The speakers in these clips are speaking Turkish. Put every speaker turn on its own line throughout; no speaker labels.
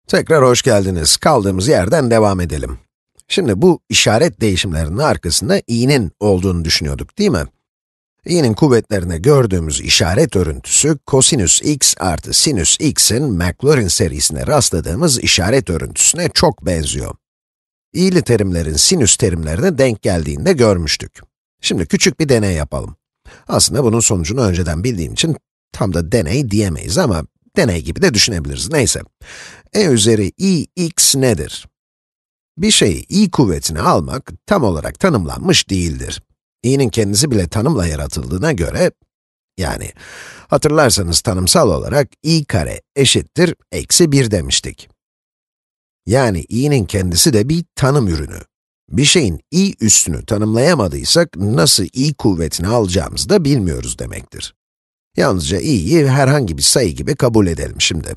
Tekrar hoş geldiniz. Kaldığımız yerden devam edelim. Şimdi bu işaret değişimlerinin arkasında i'nin olduğunu düşünüyorduk, değil mi? i'nin kuvvetlerinde gördüğümüz işaret örüntüsü, kosinüs x artı sinüs x'in Maclaurin serisine rastladığımız işaret örüntüsüne çok benziyor. i'li terimlerin sinüs terimlerine denk geldiğini de görmüştük. Şimdi küçük bir deney yapalım. Aslında bunun sonucunu önceden bildiğim için tam da deney diyemeyiz ama deney gibi de düşünebiliriz. Neyse. E üzeri i x nedir? Bir şeyi i kuvvetine almak tam olarak tanımlanmış değildir. i'nin kendisi bile tanımla yaratıldığına göre, yani hatırlarsanız tanımsal olarak i kare eşittir eksi 1 demiştik. Yani i'nin kendisi de bir tanım ürünü. Bir şeyin i üstünü tanımlayamadıysak nasıl i kuvvetini alacağımızı da bilmiyoruz demektir. Yalnızca i'yi herhangi bir sayı gibi kabul edelim şimdi.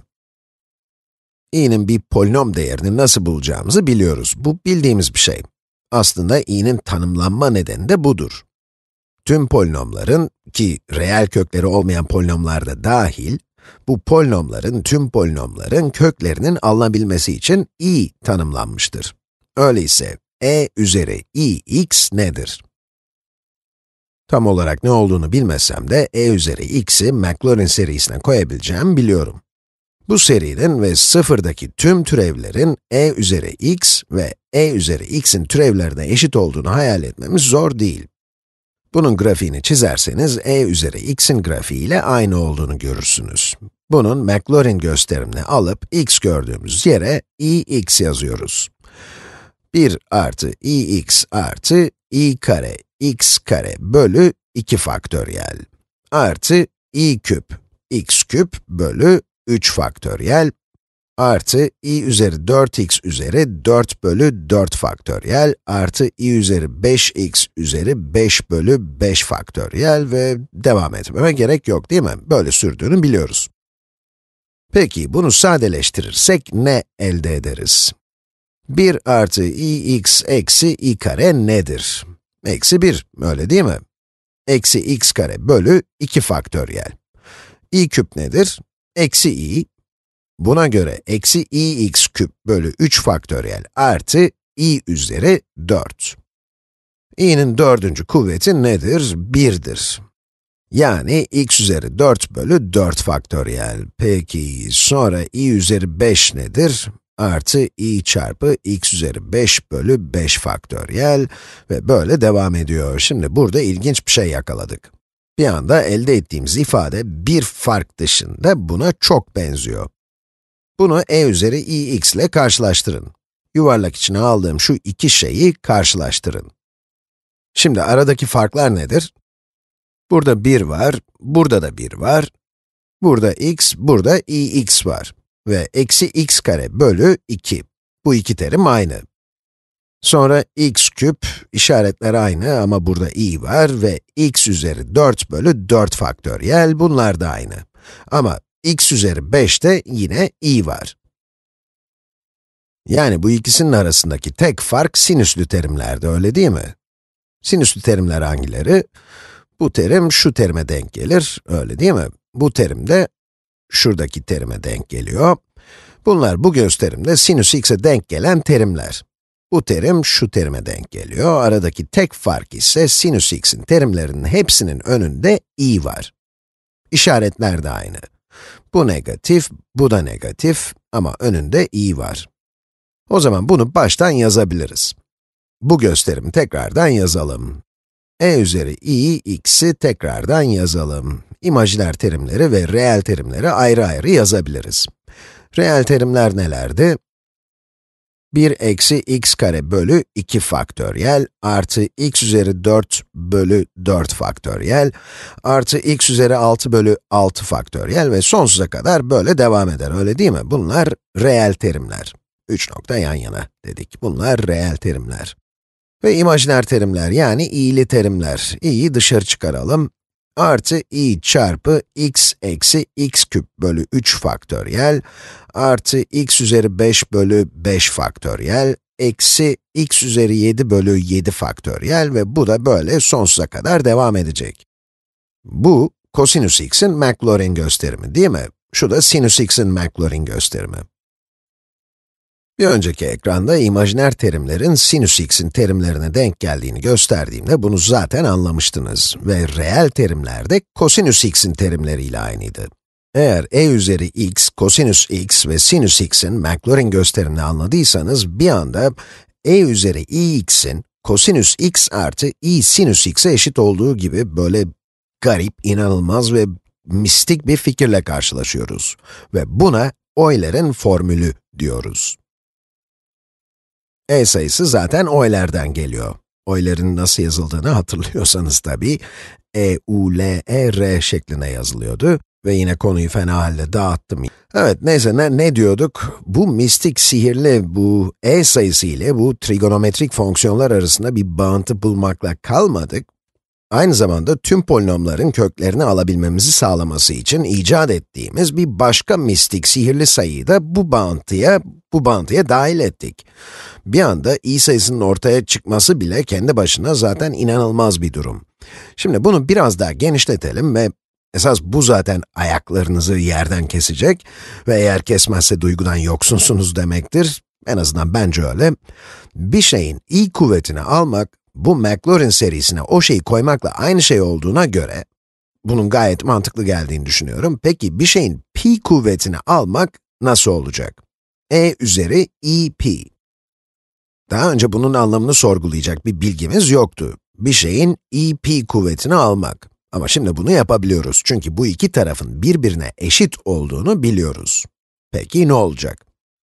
i'nin bir polinom değerini nasıl bulacağımızı biliyoruz. Bu bildiğimiz bir şey. Aslında i'nin tanımlanma nedeni de budur. Tüm polinomların, ki reel kökleri olmayan polinomlar da dahil, bu polinomların, tüm polinomların köklerinin alınabilmesi için i tanımlanmıştır. Öyleyse, e üzeri ix nedir? Tam olarak ne olduğunu bilmesem de e üzeri x'i Maclaurin serisine koyabileceğimi biliyorum. Bu serinin ve sıfırdaki tüm türevlerin e üzeri x ve e üzeri x'in türevlerine eşit olduğunu hayal etmemiz zor değil. Bunun grafiğini çizerseniz e üzeri x'in grafiği ile aynı olduğunu görürsünüz. Bunun Maclaurin gösterimini alıp x gördüğümüz yere ix yazıyoruz. 1 artı ix artı i kare x kare bölü 2 faktöriyel artı i küp x küp bölü 3 faktöriyel artı i üzeri 4x üzeri 4 bölü 4 faktöriyel artı i üzeri 5x üzeri 5 bölü 5 faktöriyel ve devam etmeme gerek yok, değil mi? Böyle sürdüğünü biliyoruz. Peki, bunu sadeleştirirsek ne elde ederiz? 1 artı ix eksi i kare nedir? Eksi 1, öyle değil mi? Eksi x kare bölü 2 faktöriyel. i küp nedir? Eksi i. Buna göre eksi ix küp bölü 3 faktöriyel artı i üzeri 4. i'nin dördüncü kuvveti nedir? 1'dir. Yani x üzeri 4 bölü 4 faktöriyel. Peki, sonra i üzeri 5 nedir? Artı i çarpı x üzeri 5 bölü 5 faktöriyel ve böyle devam ediyor. Şimdi burada ilginç bir şey yakaladık. Bir anda elde ettiğimiz ifade bir fark dışında buna çok benziyor. Bunu e üzeri ix ile karşılaştırın. Yuvarlak içine aldığım şu iki şeyi karşılaştırın. Şimdi aradaki farklar nedir? Burada 1 var, burada da 1 var. Burada x, burada ix var. Ve eksi x kare bölü 2. Bu iki terim aynı. Sonra x küp, işaretler aynı ama burada i var ve x üzeri 4 bölü 4 faktöriyel, bunlar da aynı. Ama x üzeri 5'te yine i var. Yani bu ikisinin arasındaki tek fark sinüslü terimlerde, öyle değil mi? Sinüslü terimler hangileri? Bu terim şu terime denk gelir, öyle değil mi? Bu terim de şuradaki terime denk geliyor. Bunlar bu gösterimde sinüs x'e denk gelen terimler. Bu terim şu terime denk geliyor. Aradaki tek fark ise sinüs x'in terimlerinin hepsinin önünde i var. İşaretler de aynı. Bu negatif, bu da negatif ama önünde i var. O zaman bunu baştan yazabiliriz. Bu gösterimi tekrardan yazalım. E üzeri x'i tekrardan yazalım. İmajiner terimleri ve reel terimleri ayrı ayrı yazabiliriz. Reel terimler nelerdi? 1 eksi x kare bölü 2 faktöriyel artı x üzeri 4 bölü 4 faktöriyel artı x üzeri 6 bölü 6 faktöriyel ve sonsuza kadar böyle devam eder, öyle değil mi? Bunlar reel terimler. 3 nokta yan yana dedik. Bunlar reel terimler. Ve imajiner terimler, yani i'li terimler. i'yi dışarı çıkaralım. Artı i çarpı x eksi x küp bölü 3 faktöriyel artı x üzeri 5 bölü 5 faktöriyel eksi x üzeri 7 bölü 7 faktöriyel ve bu da böyle sonsuza kadar devam edecek. Bu, kosinüs x'in Maclaurin gösterimi, değil mi? Şu da sinüs x'in Maclaurin gösterimi. Bir önceki ekranda imajiner terimlerin sinüs x'in terimlerine denk geldiğini gösterdiğimde bunu zaten anlamıştınız ve reel terimler de kosinüs x'in terimleriyle aynıydı. Eğer e üzeri x, kosinüs x ve sinüs x'in Maclaurin gösterimini anladıysanız bir anda e üzeri x'in kosinüs x artı i sinüs x'e eşit olduğu gibi böyle garip, inanılmaz ve mistik bir fikirle karşılaşıyoruz. Ve buna Euler'in formülü diyoruz. E sayısı zaten Euler'den geliyor. Euler'in nasıl yazıldığını hatırlıyorsanız tabii, E-U-L-E-R şeklinde yazılıyordu ve yine konuyu fena halde dağıttım. Evet, neyse ne diyorduk? Bu mistik, sihirli, bu E sayısı ile bu trigonometrik fonksiyonlar arasında bir bağıntı bulmakla kalmadık. Aynı zamanda tüm polinomların köklerini alabilmemizi sağlaması için icat ettiğimiz bir başka mistik, sihirli sayıyı da bu bağıntıya dahil ettik. Bir anda i sayısının ortaya çıkması bile kendi başına zaten inanılmaz bir durum. Şimdi bunu biraz daha genişletelim ve esas bu zaten ayaklarınızı yerden kesecek ve eğer kesmezse duygudan yoksunsunuz demektir. En azından bence öyle. Bir şeyin i kuvvetini almak, bu Maclaurin serisine o şeyi koymakla aynı şey olduğuna göre, bunun gayet mantıklı geldiğini düşünüyorum. Peki bir şeyin pi kuvvetini almak nasıl olacak? E üzeri i pi. Daha önce bunun anlamını sorgulayacak bir bilgimiz yoktu. Bir şeyin i pi kuvvetini almak. Ama şimdi bunu yapabiliyoruz çünkü bu iki tarafın birbirine eşit olduğunu biliyoruz. Peki ne olacak?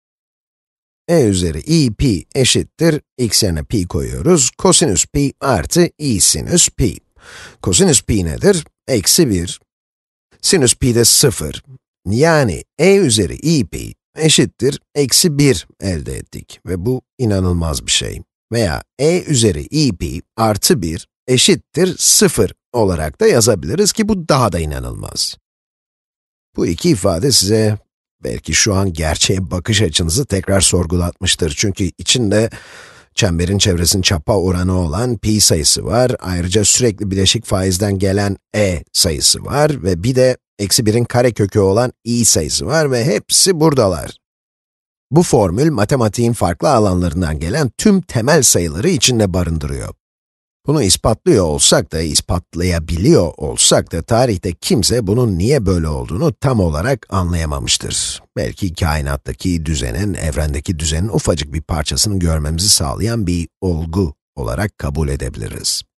E üzeri i pi eşittir, x yerine pi koyuyoruz, kosinüs pi artı i sinüs pi. Kosinüs pi nedir? Eksi 1. Sinüs pi de 0. Yani e üzeri i pi eşittir, eksi 1 elde ettik ve bu inanılmaz bir şey. Veya e üzeri i pi artı 1 eşittir 0 olarak da yazabiliriz ki bu daha da inanılmaz. Bu iki ifade size belki şu an gerçeğe bakış açınızı tekrar sorgulatmıştır. Çünkü içinde çemberin çevresinin çapa oranı olan pi sayısı var. Ayrıca sürekli bileşik faizden gelen e sayısı var ve bir de eksi 1'in karekökü olan i sayısı var ve hepsi buradalar. Bu formül matematiğin farklı alanlarından gelen tüm temel sayıları içinde barındırıyor. Bunu ispatlıyor olsak da, ispatlayabiliyor olsak da tarihte kimse bunun niye böyle olduğunu tam olarak anlayamamıştır. Belki kainattaki düzenin, evrendeki düzenin ufacık bir parçasını görmemizi sağlayan bir olgu olarak kabul edebiliriz.